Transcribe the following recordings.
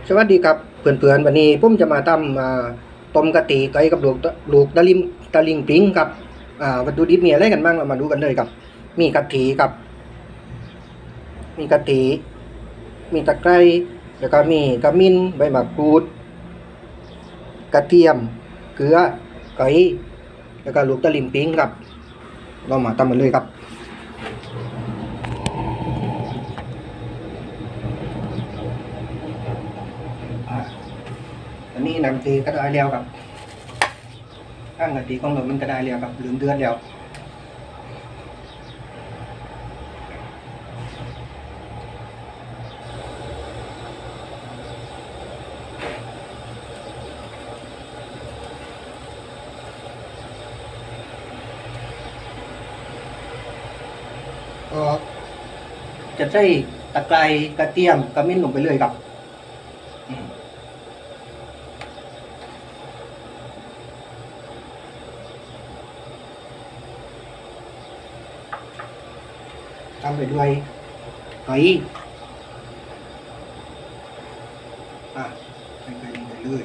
สวัสดีครับเพื่อนๆวันนี้ผมจะมาทำต้มกะทิไก่กับลูกตะลิงปิงครับวัตถุดิบมีอะไรกันบ้างเรามาดูกันเลยครับมีกะทิครับมีกะทิมีตะไคร้แล้วก็มีขมิ้นใบมะกรูดกระเทียมเกลือไก่แล้วก็ลูกตะลิงปิงครับเรามาทำกันเลยครับอันนี้น้ำตีก็ได้แล้วครับข้างกะทิของเรามันก็ได้แล้วครับเหลืองเดือดแล้วก็จะใส่ตะไคร้กระเทียมขมิ้นลงไปเลยครับทำไปด้วยไก่ใส่ไก่ลงไปเลย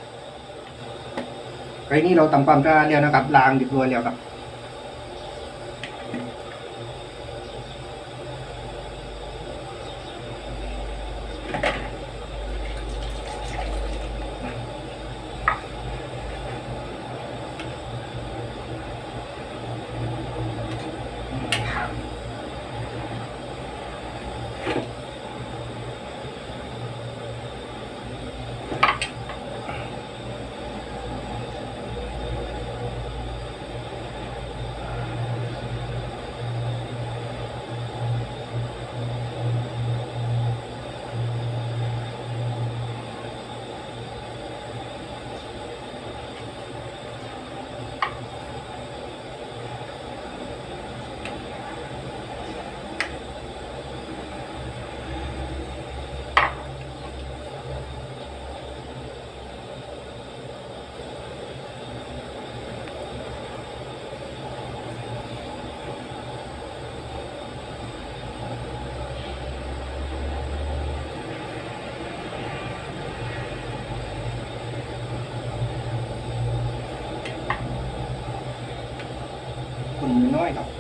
ไก่นี้เราทำความสะอาดแล้วนะครับล้างเรียบร้อยแล้วครับคนน้อยครับ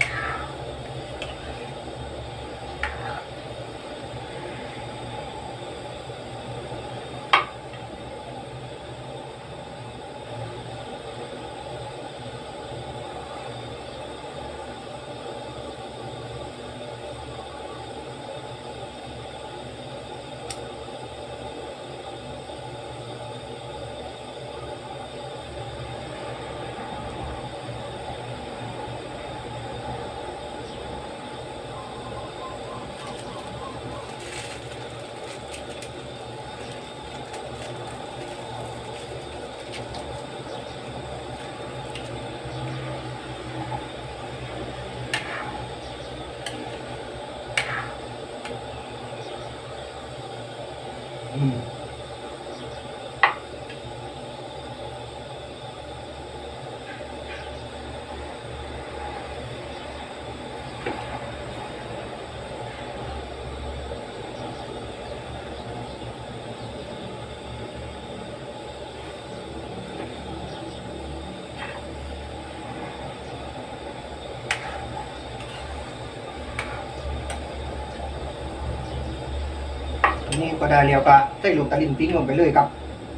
นี่ก็ได้แล้วก็ใส่ลูกตะลิงปิงลงไปเลยครับ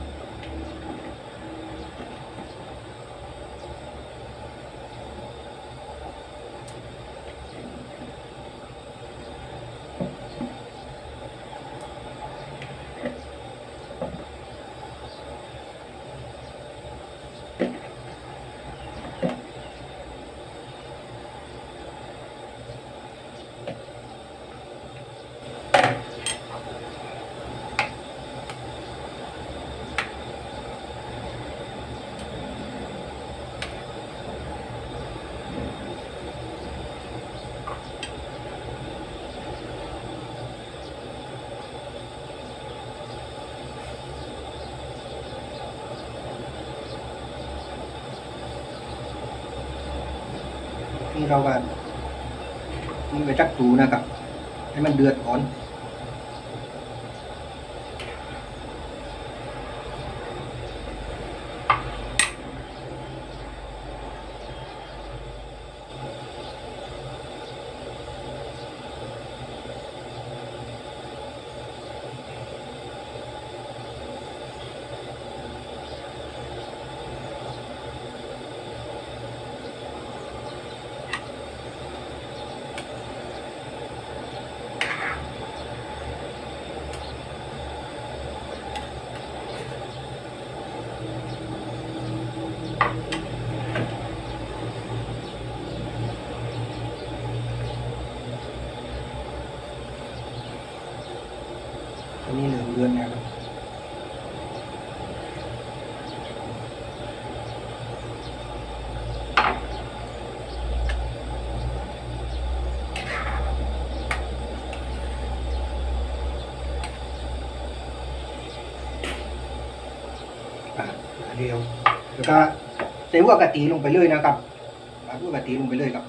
นี่เราก็มันไปจักตูนะครับให้มันเดือดก่อนเหลืองเดือนนะครับเดียวแล้วก็ใส่หัวกะทิลงไปเลยนะครับหัวกะทิลงไปเลยครับ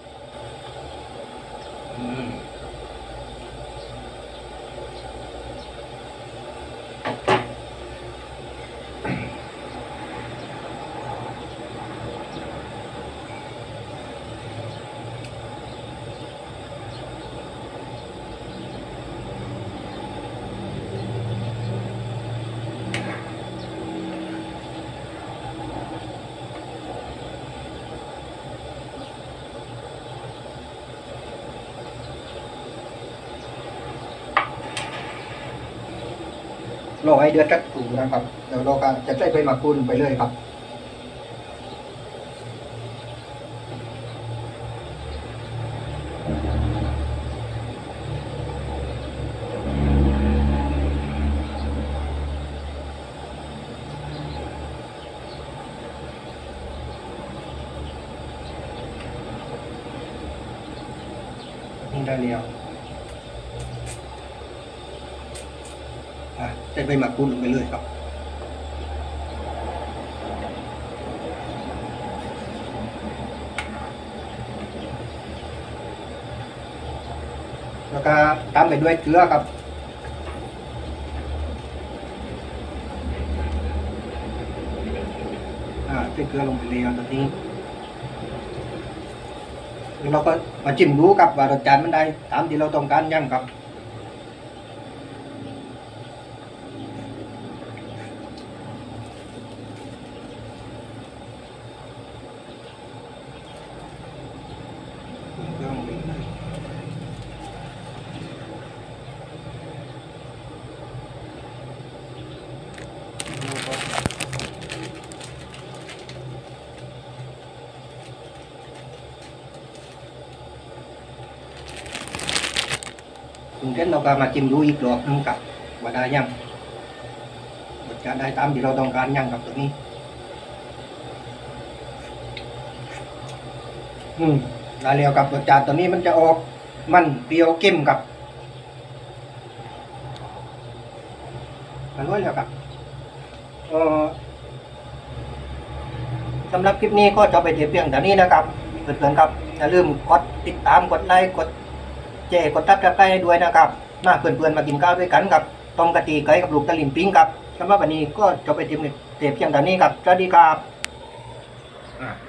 รอให้เดือดจักถูนะครับเดี๋ยวเราก็จะใส่ใบมะกรูดไปเลยครับนี่ได้แล้วใส่ใบมะกรูดลงไปเลยครับแล้วก็ตามไปด้วยเกลือครับใส่เกลือลงไปเลยตอนนี้เราก็มาจิ้มดูกับว่ารสชาติมันได้ตามที่เราต้องการยังครับถึงเช่นเราก็มาจิ้มดูอีกรอบนึงกับว่าได้ยังรสชาติได้ตามที่เราต้องการยังกับตัวนี้ได้แล้วกับรสชาติตัวนี้มันจะออกมันเปรี้ยวเข้มกับมันร้อยแล้วครับสำหรับคลิปนี้ก็จะไปเพียงแต่นี้นะครับเพื่อนๆครับอย่าลืมกดติดตามกดไลค์กดแชร์กดซับสไครต์ด้วยนะครับมาเพื่อนๆมากินข้าวด้วยกันกับต้มกะทิไก่กับลูกตะลิมปิ้งครับสำหรับวันนี้ก็จะไปเพียงแต่นี้ครับสวัสดีครับ